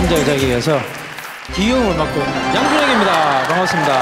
남자 여자에게 위해서 기용을 맡고 있는 양준혁입니다. 반갑습니다.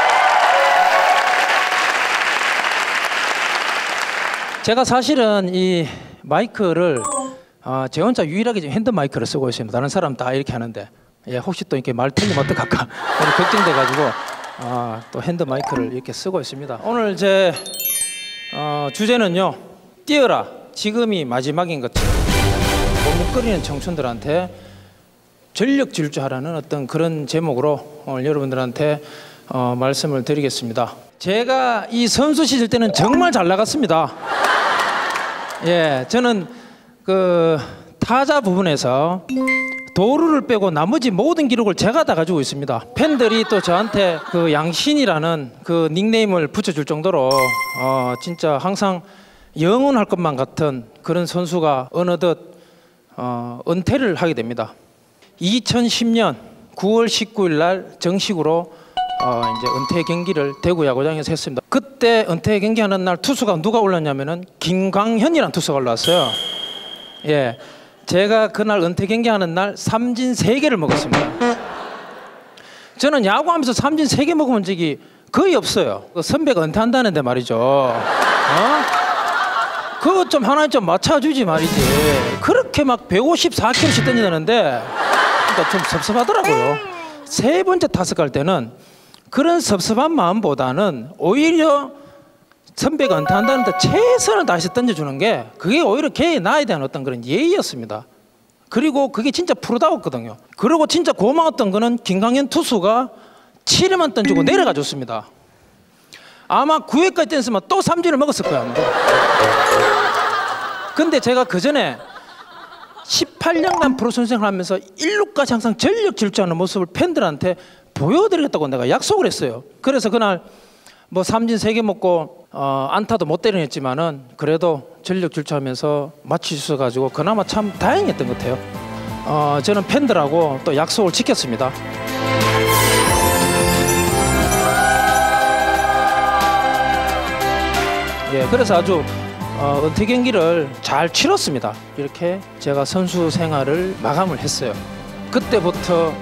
제가 사실은 이 마이크를 제 혼자 유일하게 지금 핸드 마이크를 쓰고 있습니다. 다른 사람 다 이렇게 하는데 혹시 또 이렇게 말 틀리면 어떡할까 걱정돼가지고 또 핸드 마이크를 이렇게 쓰고 있습니다. 오늘 제 주제는요, 뛰어라 지금이 마지막인 것처럼 머뭇거리는 청춘들한테 전력 질주하라는 어떤 그런 제목으로 오늘 여러분들한테 말씀을 드리겠습니다. 제가 이 선수 시절 때는 정말 잘 나갔습니다. 예, 저는 그 타자 부분에서 도루를 빼고 나머지 모든 기록을 제가 다 가지고 있습니다. 팬들이 또 저한테 그 양신이라는 그 닉네임을 붙여줄 정도로 진짜 항상 영원할 것만 같은 그런 선수가 어느덧 은퇴를 하게 됩니다. 2010년 9월 19일 날 정식으로 이제 은퇴 경기를 대구 야구장에서 했습니다. 그때 은퇴 경기하는 날 투수가 누가 올랐냐면은 김광현이라는 투수가 올라왔어요. 예, 제가 그날 은퇴 경기하는 날 삼진 3개를 먹었습니다. 저는 야구하면서 삼진 3개 먹어본 적이 거의 없어요. 그 선배가 은퇴한다는데 말이죠. 그거 좀 하나 좀 맞춰주지 말이지. 그렇게 막 154km씩 던지다는데 그러니까 좀 섭섭하더라고요. 세 번째 타석 갈 때는 그런 섭섭한 마음보다는 오히려 선배가 은퇴한다는데 최선을 다해서 던져주는 게 그게 오히려 걔에 나에 대한 어떤 그런 예의였습니다. 그리고 그게 진짜 프로다웠거든요. 그리고 진짜 고마웠던 거는 김광현 투수가 7회만 던지고 내려가 줬습니다. 아마 9회까지 던졌으면 또 삼진을 먹었을 거야. 근데 제가 그 전에 18년간 프로 선생을 하면서 1루까지 항상 전력 질주하는 모습을 팬들한테 보여드리겠다고 내가 약속을 했어요. 그래서 그날 뭐 삼진 3개 먹고 안타도 못 때려냈지만은 그래도 전력 질주하면서 맞출 수 있어가지고 그나마 참 다행했던 것 같아요. 저는 팬들하고 또 약속을 지켰습니다. 예, 그래서 아주 은퇴 경기를 잘 치렀습니다. 이렇게 제가 선수 생활을 마감을 했어요. 그때부터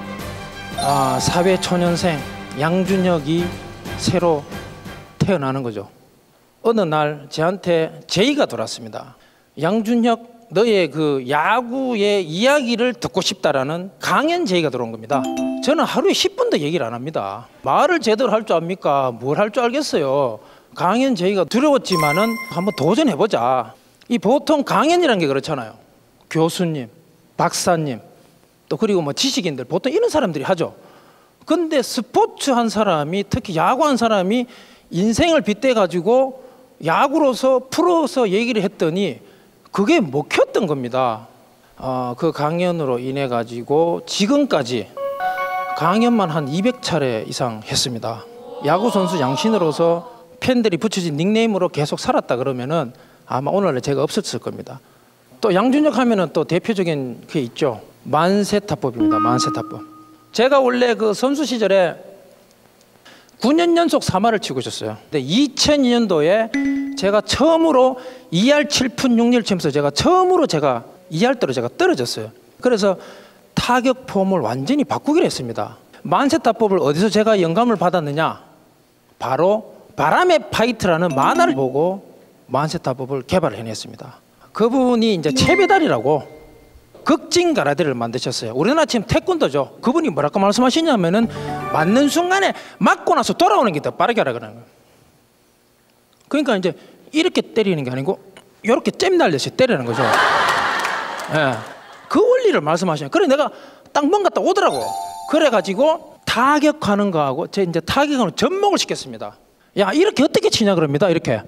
사회 초년생 양준혁이 새로 태어나는 거죠. 어느 날 저한테 제의가 돌았습니다. 양준혁, 너의 그 야구의 이야기를 듣고 싶다라는 강연 제의가 들어온 겁니다. 저는 하루에 10분도 얘기를 안 합니다. 말을 제대로 할 줄 압니까? 뭘 할 줄 알겠어요. 강연 제의가 두려웠지만은 한번 도전해보자. 이 보통 강연이라는 게 그렇잖아요. 교수님, 박사님, 또 그리고 뭐 지식인들 보통 이런 사람들이 하죠. 근데 스포츠 한 사람이, 특히 야구 한 사람이 인생을 빗대 가지고 야구로서 프로서 얘기를 했더니 그게 먹혔던 겁니다. 그 강연으로 인해 가지고 지금까지 강연만 한 200차례 이상 했습니다. 야구 선수 양신으로서 팬들이 붙여진 닉네임으로 계속 살았다 그러면은 아마 오늘날 제가 없었을 겁니다. 또 양준혁 하면은 또 대표적인 게 있죠. 만세타법입니다. 만세타법. 제가 원래 그 선수 시절에 9년 연속 3할을 치고 있었어요. 근데 2002년도에 제가 처음으로 2할 7푼 6리를 치면서 제가 처음으로 2할대로 제가 떨어졌어요. 그래서 타격 폼을 완전히 바꾸기로 했습니다. 만세타법을 어디서 제가 영감을 받았느냐? 바로 바람의 파이트라는 만화를 보고 만세타법을 개발해냈습니다. 그분이 이제 최배달이라고 극진 가라데를 만드셨어요. 우리나라 지금 태권도죠. 그분이 뭐라고 말씀하시냐면은 맞는 순간에 맞고 나서 돌아오는 게 더 빠르게 하라 그러는 거예요. 그러니까 이제 이렇게 때리는 게 아니고 이렇게 잼 날려서 때리는 거죠. 예. 그 원리를 말씀하시는. 그래 내가 딱 뭔가 딱 오더라고. 그래가지고 타격하는 거하고 제 이제 타격하는 접목을 시켰습니다. 야 이렇게 어떻게 치냐 그럽니다. 이렇게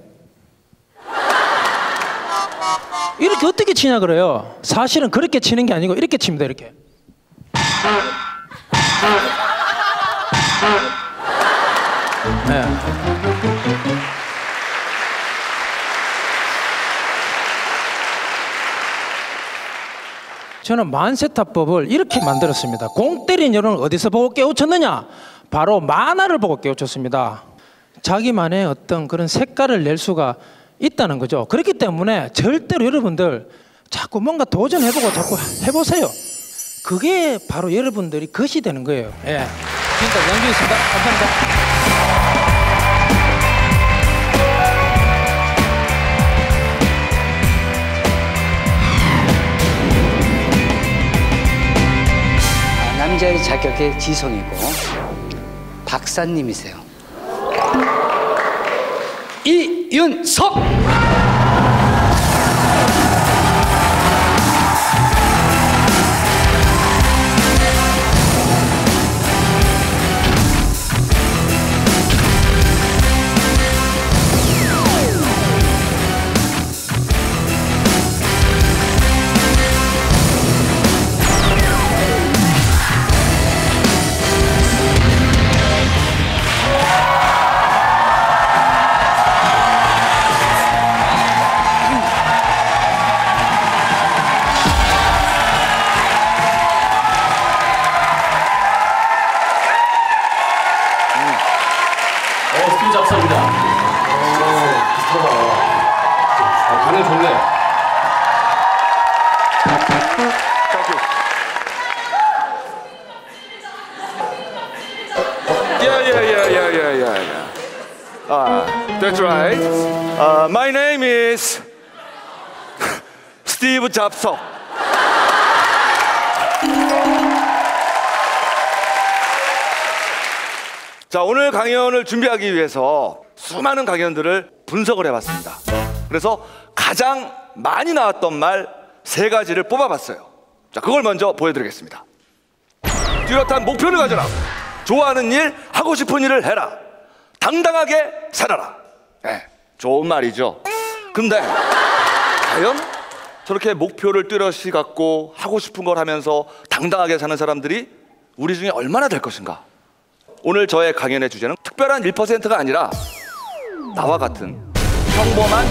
어떻게 치냐 그래요. 사실은 그렇게 치는 게 아니고 이렇게 칩니다. 이렇게. 네. 저는 만세타법을 이렇게 만들었습니다. 공 때린 여론을 어디서 보고 깨우쳤느냐? 바로 만화를 보고 깨우쳤습니다. 자기만의 어떤 그런 색깔을 낼 수가 있다는 거죠. 그렇기 때문에 절대로 여러분들 자꾸 뭔가 도전해보고 자꾸 해보세요. 그게 바로 여러분들이 것이 되는 거예요. 예. 지금까지 양주였습니다. 감사합니다. 남자의 자격의 지성이고 박사님이세요. 이윤석! 스피드 작사입니다. 비슷하다. 반응 좋네. Yeah. That's right. My name is Steve 잡석. 자, 오늘 강연을 준비하기 위해서 수많은 강연들을 분석을 해봤습니다. 그래서 가장 많이 나왔던 말 3가지를 뽑아봤어요. 자, 그걸 먼저 보여드리겠습니다. 뚜렷한 목표를 가져라. 좋아하는 일, 하고 싶은 일을 해라. 당당하게 살아라. 네, 좋은 말이죠. 근데 과연 저렇게 목표를 뚜렷이 갖고 하고 싶은 걸 하면서 당당하게 사는 사람들이 우리 중에 얼마나 될 것인가? 오늘 저의 강연의 주제는 특별한 1%가 아니라 나와 같은 평범한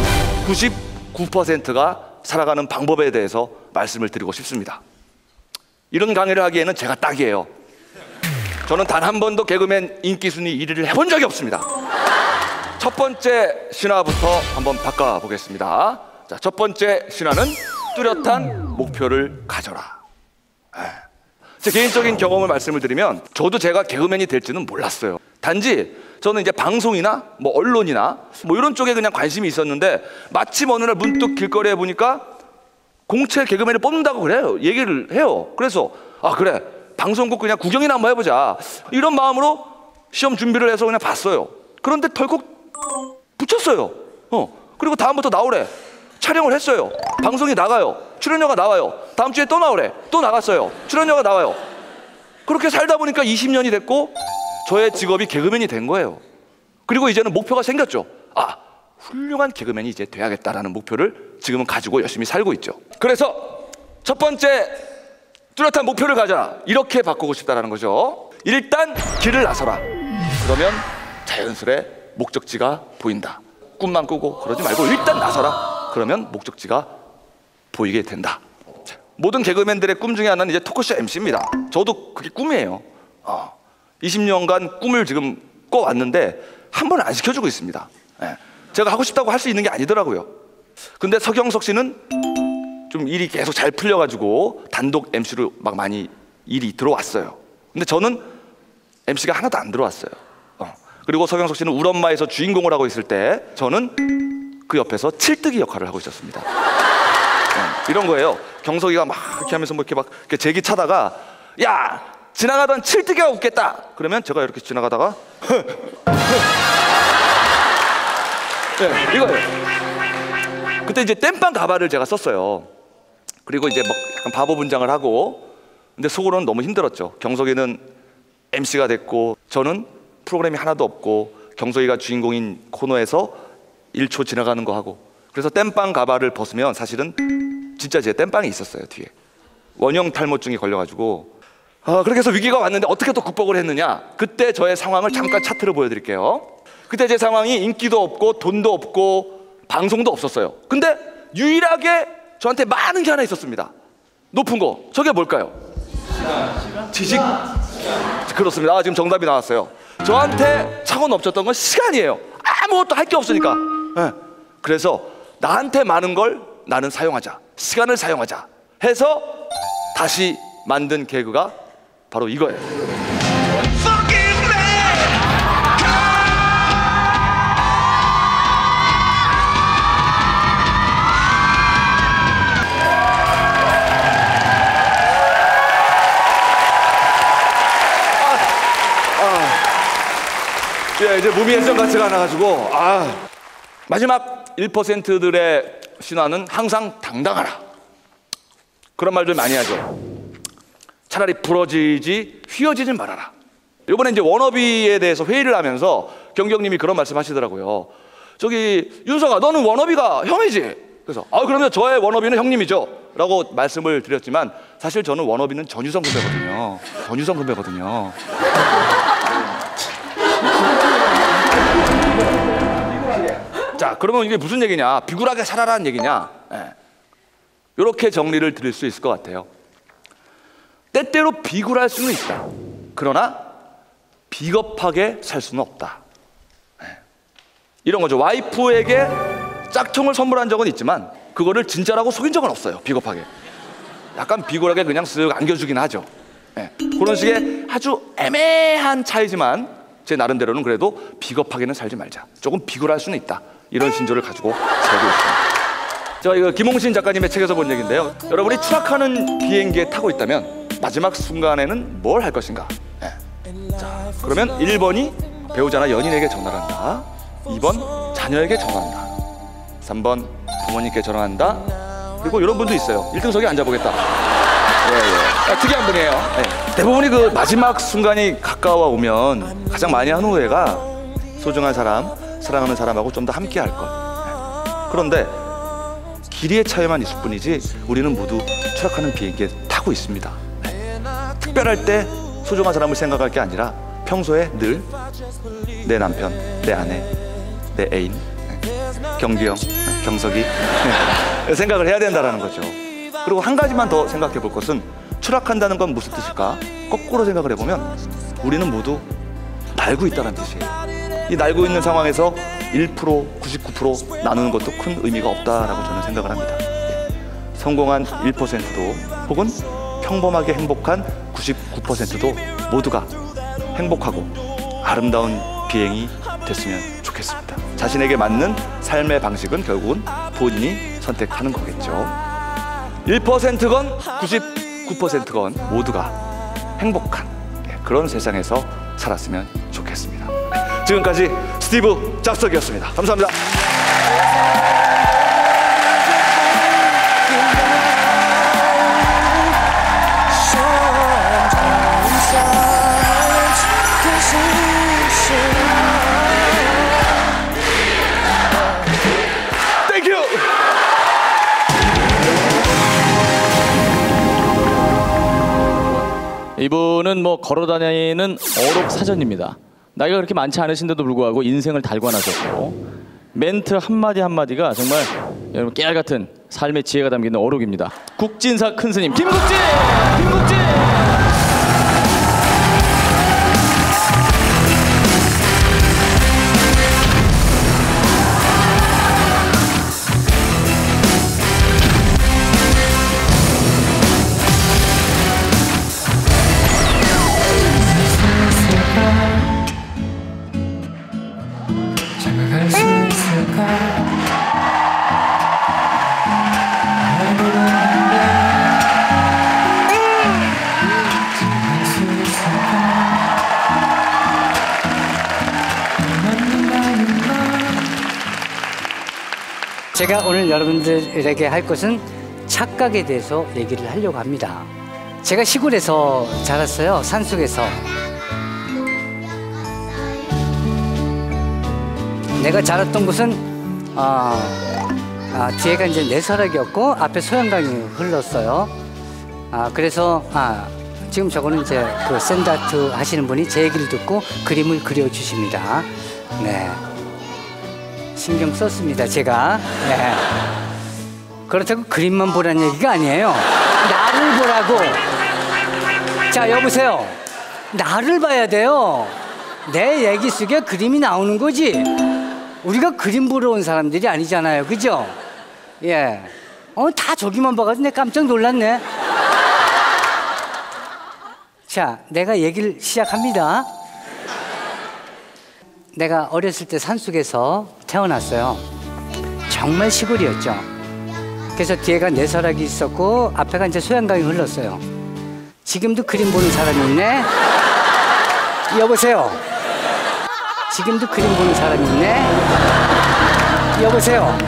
99%가 살아가는 방법에 대해서 말씀을 드리고 싶습니다. 이런 강의를 하기에는 제가 딱이에요. 저는 단 한 번도 개그맨 인기순위 1위를 해본 적이 없습니다. 첫 번째 신화부터 한번 바꿔보겠습니다. 자, 첫 번째 신화는 뚜렷한 목표를 가져라. 제 개인적인 경험을 말씀을 드리면 저도 제가 개그맨이 될지는 몰랐어요. 단지 저는 이제 방송이나 뭐 언론이나 뭐 이런 쪽에 그냥 관심이 있었는데 마침 어느 날 문득 길거리에 보니까 공채 개그맨을 뽑는다고 그래요. 얘기를 해요. 그래서 아 그래 방송국 그냥 구경이나 한번 해보자 이런 마음으로 시험 준비를 해서 그냥 봤어요. 그런데 덜컥 붙였어요. 그리고 다음부터 나오래. 촬영을 했어요. 방송이 나가요. 출연료가 나와요. 다음 주에 또 나오래. 또 나갔어요. 출연료가 나와요. 그렇게 살다 보니까 20년이 됐고 저의 직업이 개그맨이 된 거예요. 그리고 이제는 목표가 생겼죠. 아, 훌륭한 개그맨이 이제 돼야겠다라는 목표를 지금은 가지고 열심히 살고 있죠. 그래서 첫 번째 뚜렷한 목표를 가져라. 이렇게 바꾸고 싶다라는 거죠. 일단 길을 나서라. 그러면 자연스레 목적지가 보인다. 꿈만 꾸고 그러지 말고 일단 나서라. 그러면 목적지가 보이게 된다. 모든 개그맨들의 꿈 중에 하나는 이제 토크쇼 MC입니다. 저도 그게 꿈이에요. 20년간 꿈을 지금 꿔왔는데 한 번은 안 시켜주고 있습니다. 제가 하고 싶다고 할 수 있는 게 아니더라고요. 근데 서경석 씨는 좀 일이 계속 잘 풀려가지고 단독 MC로 막 많이 일이 들어왔어요. 근데 저는 MC가 하나도 안 들어왔어요. 그리고 서경석 씨는 우리 엄마에서 주인공을 하고 있을 때 저는 그 옆에서 칠뜨기 역할을 하고 있었습니다. 이런 거예요. 경석이가 막 이렇게 하면서 뭐 이렇게 막 이렇게 제기 차다가 야 지나가던 칠뜨기가 웃겠다. 그러면 제가 이렇게 지나가다가 네, 이거예요. 그때 이제 땜빵 가발을 제가 썼어요. 그리고 이제 막 약간 바보 분장을 하고 근데 속으로는 너무 힘들었죠. 경석이는 MC가 됐고 저는 프로그램이 하나도 없고 경석이가 주인공인 코너에서 1초 지나가는 거 하고 그래서 땜빵 가발을 벗으면 사실은 진짜 제 땜빵이 있었어요. 뒤에 원형 탈모증이 걸려가지고 그렇게 해서 위기가 왔는데 어떻게 또 극복을 했느냐. 그때 저의 상황을 잠깐 차트로 보여드릴게요. 그때 제 상황이 인기도 없고 돈도 없고 방송도 없었어요. 근데 유일하게 저한테 많은 게 하나 있었습니다. 높은 거. 저게 뭘까요? 지식. 그렇습니다. 지금 정답이 나왔어요. 저한테 차고 넘쳤던 건 시간이에요. 아무것도 할 게 없으니까. 그래서 나한테 많은 걸 나는 사용하자. 시간을 사용하자 해서 다시 만든 개그가 바로 이거예요. 예, 이제 무비 애정 가치가 나가지고 마지막 1%들의 신화는 항상 당당하라. 그런 말들 많이 하죠. 차라리 부러지지 휘어지지 말아라. 이번에 이제 워너비에 대해서 회의를 하면서 경경님이 그런 말씀하시더라고요. 저기 윤성아, 너는 워너비가 형이지? 그래서 그러면 저의 워너비는 형님이죠 라고 말씀을 드렸지만, 사실 저는 워너비는 전유성 선배거든요. 전유성 선배거든요. 자, 그러면 이게 무슨 얘기냐? 비굴하게 살아라는 얘기냐? 이렇게 정리를 드릴 수 있을 것 같아요. 때때로 비굴할 수는 있다. 그러나 비겁하게 살 수는 없다. 이런 거죠. 와이프에게 짝퉁을 선물한 적은 있지만 그거를 진짜라고 속인 적은 없어요. 비겁하게. 약간 비굴하게 그냥 쓱 안겨주긴 하죠. 그런 식의 아주 애매한 차이지만 제 나름대로는 그래도 비겁하게는 살지 말자. 조금 비굴할 수는 있다. 이런 신조를 가지고 살고 있습니다. 제가 이거 김홍신 작가님의 책에서 본 얘기인데요. 여러분이 추락하는 비행기에 타고 있다면 마지막 순간에는 뭘 할 것인가? 자, 그러면 1번이 배우자나 연인에게 전화를 한다. 2번 자녀에게 전화한다. 3번 부모님께 전화한다. 그리고 이런 분도 있어요. 1등석에 앉아보겠다. 특이한 분이에요. 대부분이 그 마지막 순간이 가까워 오면 가장 많이 하는 후회가 소중한 사람, 사랑하는 사람하고 좀 더 함께 할 것. 그런데 길이의 차이만 있을 뿐이지 우리는 모두 추락하는 비행기에 타고 있습니다. 특별할 때 소중한 사람을 생각할 게 아니라 평소에 늘 내 남편, 내 아내, 내 애인, 경규 형, 경석이 생각을 해야 된다는 거죠. 그리고 한 가지만 더 생각해 볼 것은, 추락한다는 건 무슨 뜻일까? 거꾸로 생각을 해보면 우리는 모두 날고 있다는 뜻이에요. 이 날고 있는 상황에서 1%, 99% 나누는 것도 큰 의미가 없다라고 저는 생각을 합니다. 성공한 1%도 혹은 평범하게 행복한 99%도 모두가 행복하고 아름다운 비행이 됐으면 좋겠습니다. 자신에게 맞는 삶의 방식은 결국은 본인이 선택하는 거겠죠. 1%건 99%건 모두가 행복한 그런 세상에서 살았으면 좋겠습니다. 지금까지 스티브 잡석이었습니다. 감사합니다. 이분은 뭐 걸어다니는 어록 사전입니다. 나이가 그렇게 많지 않으신데도 불구하고 인생을 달관하셨고 멘트 한마디 한마디가 정말 여러분 깨알같은 삶의 지혜가 담긴 어록입니다. 국진사 큰 스님 김국진! 김국진! 제가 오늘 여러분들에게 할 것은 착각에 대해서 얘기를 하려고 합니다. 제가 시골에서 자랐어요. 산속에서. 내가 자랐던 곳은 뒤에가 이제 내설악이었고 앞에 소양강이 흘렀어요. 그래서 지금 저거는 이제 그 샌드아트 하시는 분이 제 얘기를 듣고 그림을 그려주십니다. 네. 신경 썼습니다, 제가. 네. 그렇다고 그림만 보라는 얘기가 아니에요. 나를 보라고. 자, 여보세요. 나를 봐야 돼요. 내 얘기 속에 그림이 나오는 거지. 우리가 그림 보러 온 사람들이 아니잖아요, 그죠? 예. 다 저기만 봐가지고 내가 깜짝 놀랐네. 자, 내가 얘기를 시작합니다. 내가 어렸을 때 산속에서 태어났어요. 정말 시골이었죠. 그래서 뒤에가 내설악이 있었고 앞에가 이제 소양강이 흘렀어요. 지금도 그림 보는 사람이 있네. 여보세요. 지금도 그림 보는 사람이 있네. 여보세요.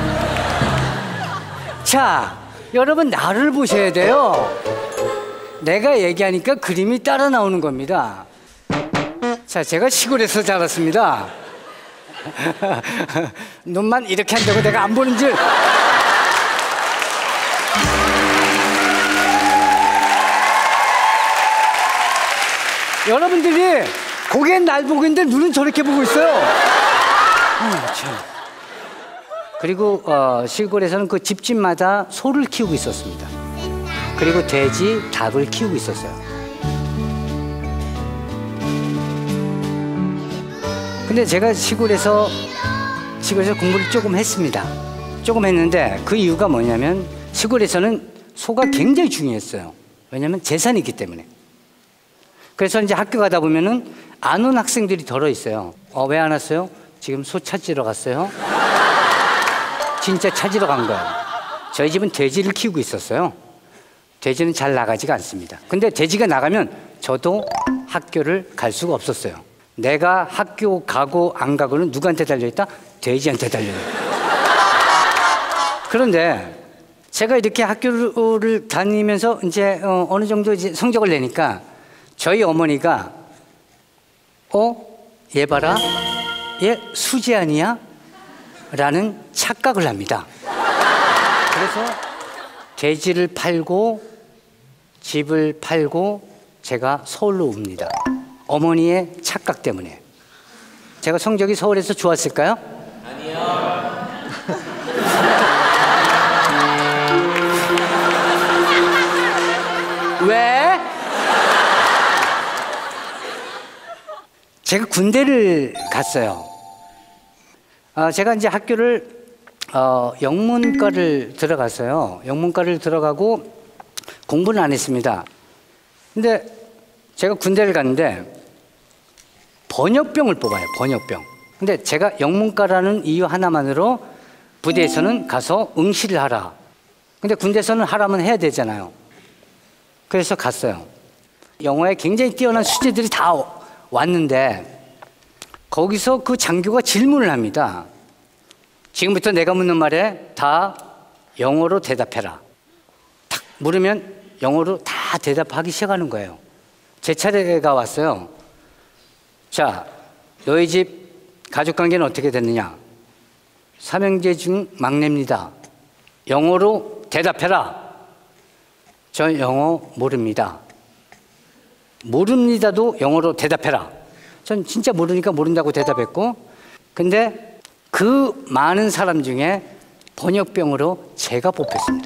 자, 여러분 나를 보셔야 돼요. 내가 얘기하니까 그림이 따라 나오는 겁니다. 자, 제가 시골에서 자랐습니다. 눈만 이렇게 한다고 내가 안 보는 줄. 여러분들이 고개는 날 보고 있는데 눈은 저렇게 보고 있어요. 참. 그리고 시골에서는 그 집집마다 소를 키우고 있었습니다. 그리고 돼지, 닭을 키우고 있었어요. 근데 제가 시골에서 공부를 조금 했습니다. 조금 했는데 그 이유가 뭐냐면 시골에서는 소가 굉장히 중요했어요. 왜냐면 재산이기 때문에. 그래서 이제 학교 가다 보면은 안 온 학생들이 덜어 있어요. 왜 안 왔어요? 지금 소 찾으러 갔어요. 진짜 찾으러 간 거예요. 저희 집은 돼지를 키우고 있었어요. 돼지는 잘 나가지가 않습니다. 근데 돼지가 나가면 저도 학교를 갈 수가 없었어요. 내가 학교 가고 안 가고는 누구한테 달려있다? 돼지한테 달려있다. 그런데 제가 이렇게 학교를 다니면서 이제 어느 정도 이제 성적을 내니까 저희 어머니가 얘 봐라, 얘 수지 아니야? 라는 착각을 합니다. 그래서 돼지를 팔고 집을 팔고 제가 서울로 옵니다. 어머니의 착각 때문에. 제가 성적이 서울에서 좋았을까요? 아니요. 왜? 제가 군대를 갔어요. 제가 이제 학교를 영문과를 들어갔어요. 영문과를 들어가고 공부는 안 했습니다. 근데 제가 군대를 갔는데 번역병을 뽑아요. 번역병. 근데 제가 영문과라는 이유 하나만으로 부대에서는 가서 응시를 하라. 근데 군대에서는 하라면 해야 되잖아요. 그래서 갔어요. 영어에 굉장히 뛰어난 수재들이 다 왔는데 거기서 그 장교가 질문을 합니다. 지금부터 내가 묻는 말에 다 영어로 대답해라. 탁 물으면 영어로 다 대답하기 시작하는 거예요. 제 차례가 왔어요. 자, 너희 집 가족관계는 어떻게 됐느냐? 삼형제 중 막내입니다. 영어로 대답해라. 저 영어 모릅니다. 모릅니다도 영어로 대답해라. 전 진짜 모르니까 모른다고 대답했고, 근데 그 많은 사람 중에 번역병으로 제가 뽑혔습니다.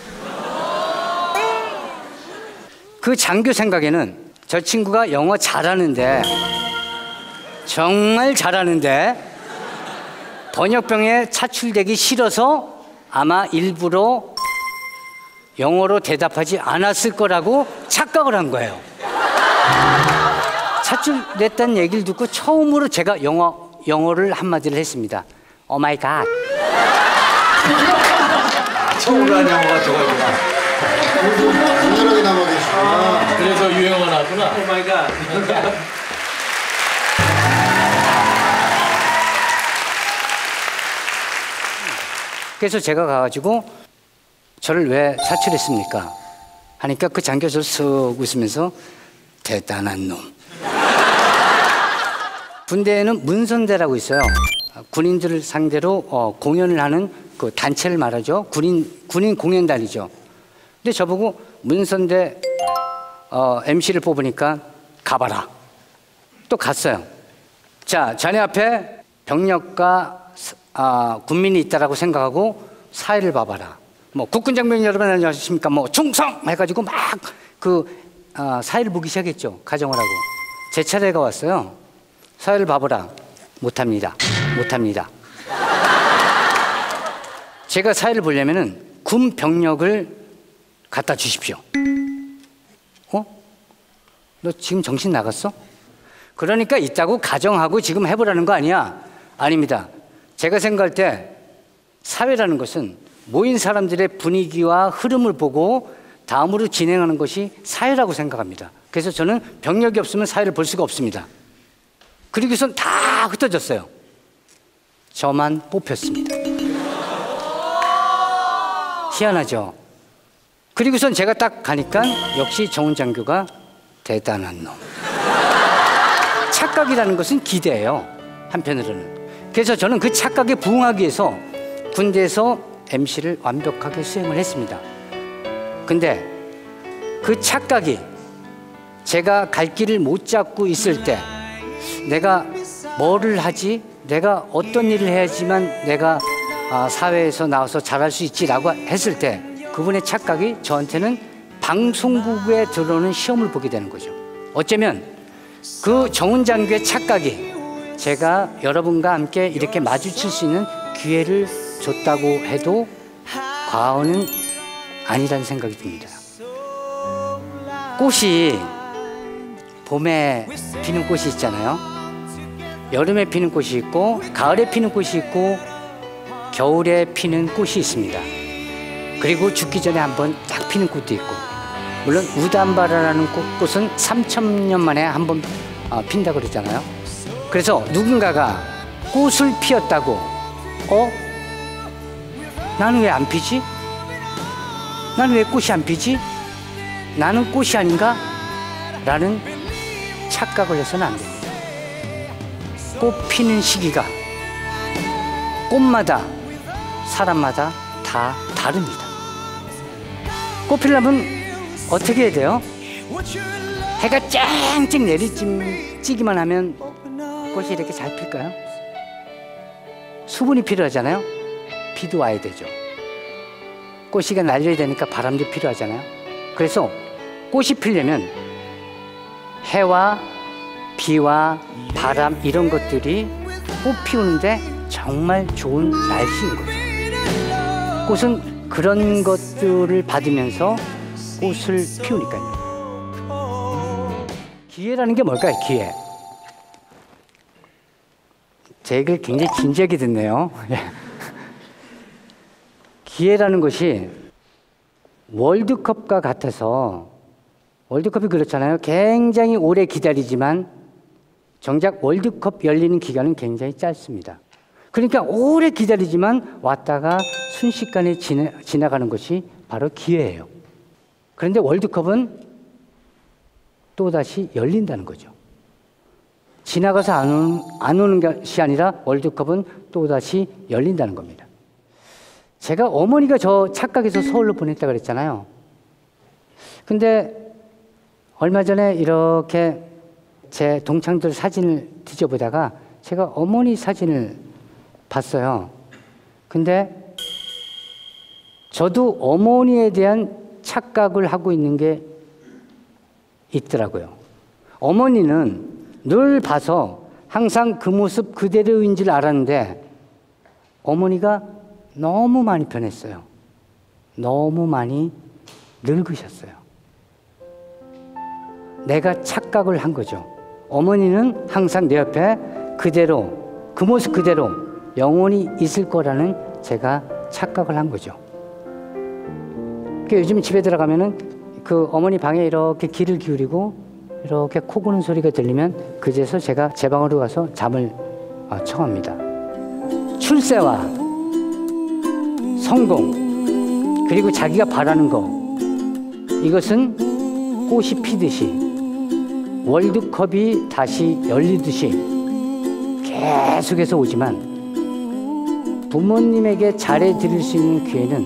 그 장교 생각에는 저 친구가 영어 잘하는데, 정말 잘하는데 번역병에 차출되기 싫어서 아마 일부러 영어로 대답하지 않았을 거라고 착각을 한 거예요. 차출됐다는 얘기를 듣고 처음으로 제가 영어를 한마디를 했습니다. 오 마이 갓. 처음으로 한 영어가 저거구나. 강렬하게 남아 계시구나. 그래서 유행어가 나왔구나. 오 마이 갓. 그래서 제가 가가지고 저를 왜 차출했습니까? 하니까 그 장교 저를 쓱 웃으면서 대단한 놈. 군대에는 문선대라고 있어요. 군인들을 상대로 공연을 하는 그 단체를 말하죠. 군인 공연단이죠. 근데 저보고 문선대 MC를 뽑으니까 가봐라. 또 갔어요. 자, 자네 앞에 병력과 군민이 있다라고 생각하고 사회를 봐봐라. 뭐 국군장병 여러분 안녕하십니까? 뭐 충성 해가지고 막 사회를 보기 시작했죠. 가정을 하고. 제 차례가 왔어요. 사회를 봐보라. 못합니다. 못합니다. 제가 사회를 보려면은 군 병력을 갖다 주십시오. 너 지금 정신 나갔어? 그러니까 있다고 가정하고 지금 해보라는 거 아니야? 아닙니다. 제가 생각할 때 사회라는 것은 모인 사람들의 분위기와 흐름을 보고 다음으로 진행하는 것이 사회라고 생각합니다. 그래서 저는 병력이 없으면 사회를 볼 수가 없습니다. 그리고선 다 흩어졌어요. 저만 뽑혔습니다. 희한하죠? 그리고선 제가 딱 가니까 역시 정은장교가 대단한 놈. 착각이라는 것은 기대예요, 한편으로는. 그래서 저는 그 착각에 부응하기 위해서 군대에서 MC를 완벽하게 수행을 했습니다. 근데 그 착각이 제가 갈 길을 못 잡고 있을 때 내가 뭐를 하지? 내가 어떤 일을 해야지만 내가 사회에서 나와서 잘할 수 있지라고 했을 때 그분의 착각이 저한테는 방송국에 들어오는 시험을 보게 되는 거죠. 어쩌면 그 정은장교의 착각이 제가 여러분과 함께 이렇게 마주칠 수 있는 기회를 줬다고 해도 과언은 아니라는 생각이 듭니다. 꽃이 봄에 피는 꽃이 있잖아요. 여름에 피는 꽃이 있고 가을에 피는 꽃이 있고 겨울에 피는 꽃이 있습니다. 그리고 죽기 전에 한번 딱 피는 꽃도 있고, 물론 우담바라라는 꽃은 3,000년 만에 한 번 핀다고 그러잖아요. 그래서 누군가가 꽃을 피웠다고 나는 왜 안 피지? 나는 왜 꽃이 안 피지? 나는 꽃이 아닌가? 라는 착각을 해서는 안 됩니다. 꽃 피는 시기가 꽃마다 사람마다 다 다릅니다. 꽃 피려면 어떻게 해야 돼요? 해가 쨍쨍 내리쬐기만 하면 꽃이 이렇게 잘 필까요? 수분이 필요하잖아요. 비도 와야 되죠. 꽃이가 날려야 되니까 바람도 필요하잖아요. 그래서 꽃이 피려면 해와 비와 바람 이런 것들이 꽃 피우는데 정말 좋은 날씨인 거죠. 꽃은 그런 것들을 받으면서 꽃을 피우니까요. 기회라는 게 뭘까요? 기회. 제 얘기를 굉장히 진지하게 듣네요. 기회라는 것이 월드컵과 같아서, 월드컵이 그렇잖아요. 굉장히 오래 기다리지만 정작 월드컵 열리는 기간은 굉장히 짧습니다. 그러니까 오래 기다리지만 왔다가 순식간에 지나가는 것이 바로 기회예요. 그런데 월드컵은 또다시 열린다는 거죠. 지나가서 안 오는 것이 아니라 월드컵은 또다시 열린다는 겁니다. 제가 어머니가 저 착각해서 서울로 보냈다고 그랬잖아요. 근데 얼마 전에 이렇게 제 동창들 사진을 뒤져보다가 제가 어머니 사진을 봤어요. 근데 저도 어머니에 대한 착각을 하고 있는 게 있더라고요. 어머니는 늘 봐서 항상 그 모습 그대로인 줄 알았는데 어머니가 너무 많이 변했어요. 너무 많이 늙으셨어요. 내가 착각을 한 거죠. 어머니는 항상 내 옆에 그대로, 그 모습 그대로 영원히 있을 거라는 제가 착각을 한 거죠. 요즘 집에 들어가면은 그 어머니 방에 이렇게 귀를 기울이고 이렇게 코 고는 소리가 들리면 그제서 제가 제 방으로 가서 잠을 청합니다. 출세와 성공, 그리고 자기가 바라는 거, 이것은 꽃이 피듯이 월드컵이 다시 열리듯이 계속해서 오지만 부모님에게 잘해드릴 수 있는 기회는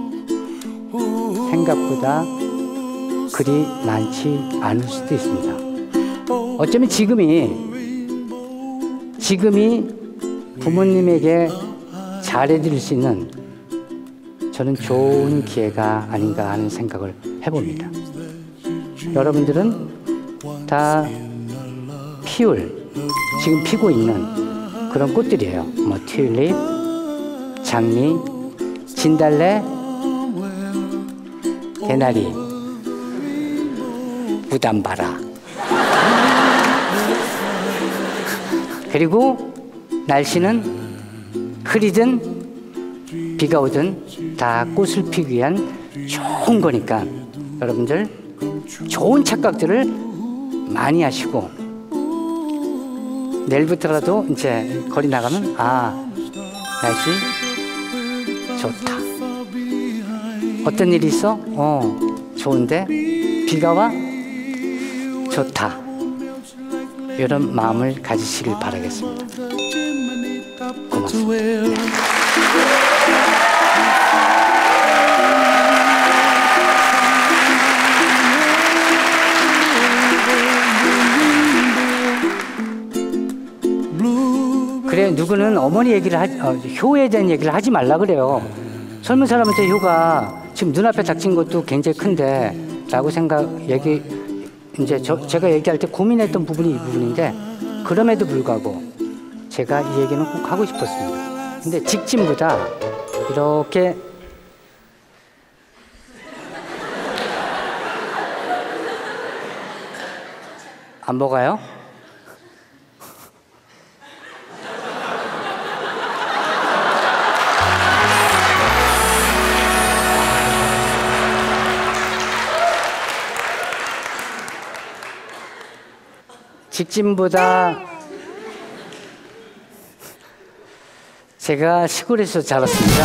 생각보다 그리 많지 않을 수도 있습니다. 어쩌면 지금이 부모님에게 잘해드릴 수 있는 저는 좋은 기회가 아닌가 하는 생각을 해봅니다. 여러분들은 다 지금 피고 있는 그런 꽃들이에요. 뭐 튤립, 장미, 진달래, 개나리, 무담바라 그리고 날씨는 흐리든 비가 오든 다 꽃을 피우기 위한 좋은 거니까 여러분들 좋은 착각들을 많이 하시고 내일부터라도 이제 거리 나가면 날씨 좋다. 어떤 일이 있어? 좋은데 비가 와? 좋다. 이런 마음을 가지시길 바라겠습니다. 고맙습니다. 그래, 누구는 어머니 얘기를 효에 대한 얘기를 하지 말라 그래요. 젊은 사람한테 효가 지금 눈앞에 닥친 것도 굉장히 큰데 라고 이제 제가 얘기할 때 고민했던 부분이 이 부분인데, 그럼에도 불구하고 제가 이 얘기는 꼭 하고 싶었습니다. 근데 직진보다 이렇게 안 먹어요? 직진보다 제가 시골에서 자랐습니다.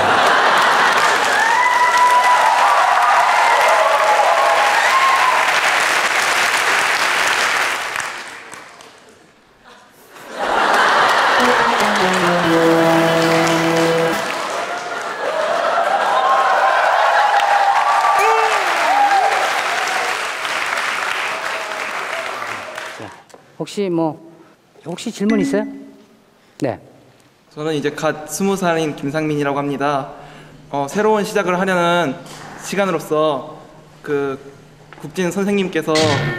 혹시 질문 있어요? 네. 저는 이제 갓 20살인 김상민이라고 합니다. 새로운 시작을 하려는 시간으로서 그 국진 선생님께서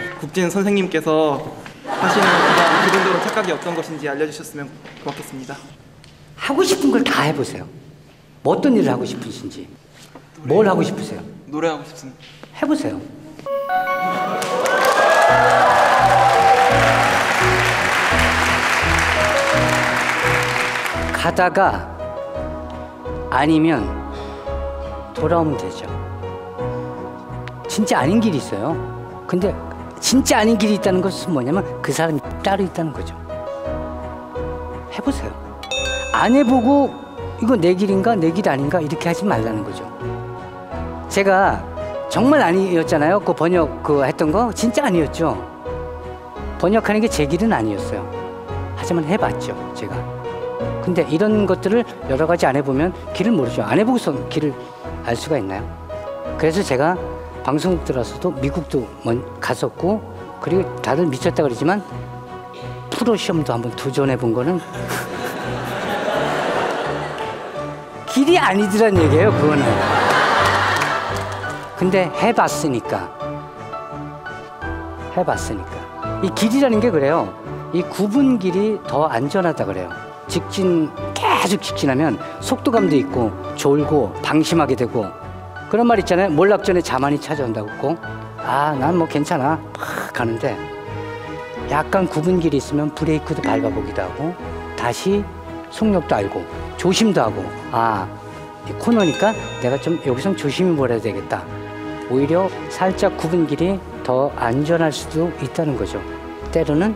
하시는 가장 기본적으로 착각이 어떤 것인지 알려주셨으면 고맙겠습니다. 하고 싶은 걸 다 해보세요. 뭐 어떤 일을 하고 싶으신지, 뭘 하고 싶으세요? 노래하고 싶습니다. 해보세요. 가다가 아니면 돌아오면 되죠. 진짜 아닌 길이 있어요. 근데 진짜 아닌 길이 있다는 것은 뭐냐면 그 사람이 따로 있다는 거죠. 해보세요. 안 해보고 이거 내 길인가 내 길 아닌가 이렇게 하지 말라는 거죠. 제가 정말 아니었잖아요. 그 번역 했던 거 진짜 아니었죠. 번역하는 게 제 길은 아니었어요. 하지만 해봤죠, 제가. 근데 이런 것들을 여러 가지 안 해보면 길을 모르죠. 안 해보고서 길을 알 수가 있나요? 그래서 제가 방송국 들어서도 미국도 갔었고, 그리고 다들 미쳤다 그러지만 프로 시험도 한번 도전해 본 거는 길이 아니더란 얘기예요, 그거는. 근데 해봤으니까. 이 길이라는 게 그래요. 이 굽은 길이 더 안전하다 그래요. 계속 직진하면 속도감도 있고 졸고 방심하게 되고, 그런 말 있잖아요. 몰락전에 자만이 찾아온다고. 난 뭐 괜찮아 팍 가는데 약간 굽은 길이 있으면 브레이크도 밟아보기도 하고 다시 속력도 알고 조심도 하고, 이 코너니까 내가 좀 여기선 조심히 몰아야 되겠다. 오히려 살짝 굽은 길이 더 안전할 수도 있다는 거죠. 때로는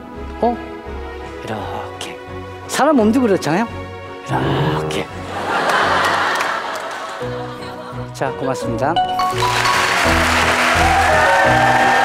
이렇게 사람 몸도 그렇잖아요. 이렇게. 자, 고맙습니다.